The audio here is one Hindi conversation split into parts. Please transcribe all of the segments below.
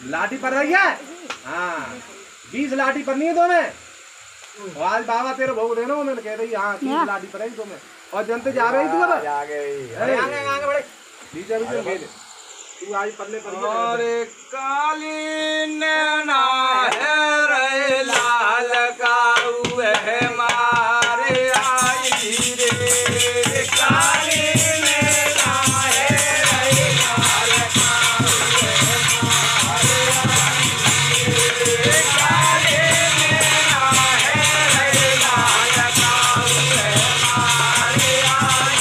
लाठी पड़ रही है। हाँ 20 लाठी पड़नी है तुम्हें। आज बाबा तेरे भोग देना उन्होंने कह रही हाँ 30 लाठी पड़ेगी तुम्हें। और जनते जा रही तू अब आगे बड़े तू आज पल्ले पर। अरे काली नैना है रे लाल काऊ है मारे आई रे काली नैना है रे लाल काऊ है मारे आई रे काली नैना है रे लाल काऊ है मारे आई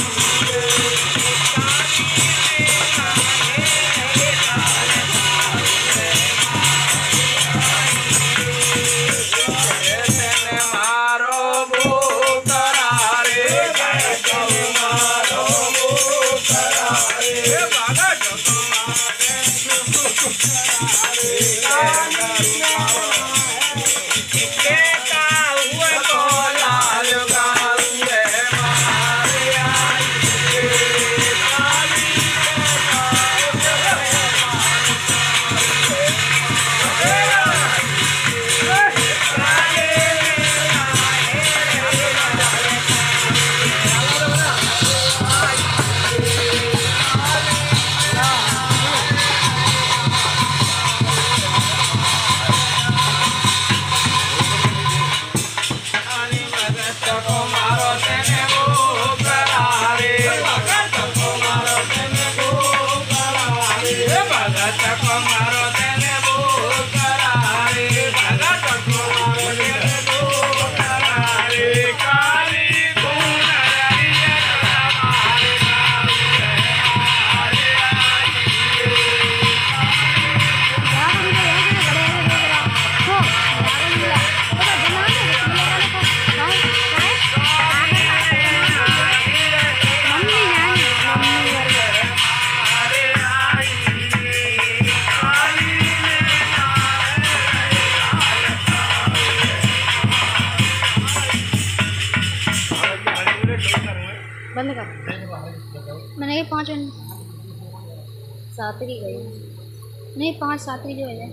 बंद कर। मैंने ये 5 सातरी गई नहीं 5 सातरी जो है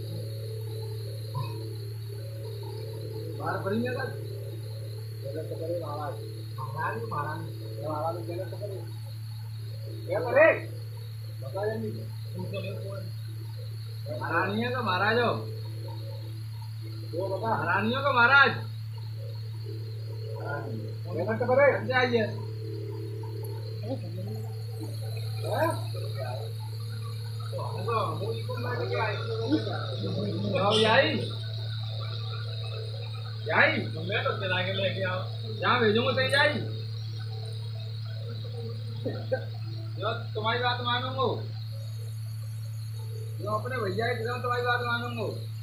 हरानियों का महाराज हो हरानियों का महाराज आइए जहाँ भेजूंगा सही जाई जो तुम्हारी बात मानूंगा जो अपने भैया के तुम्हारी बात मानूंगा।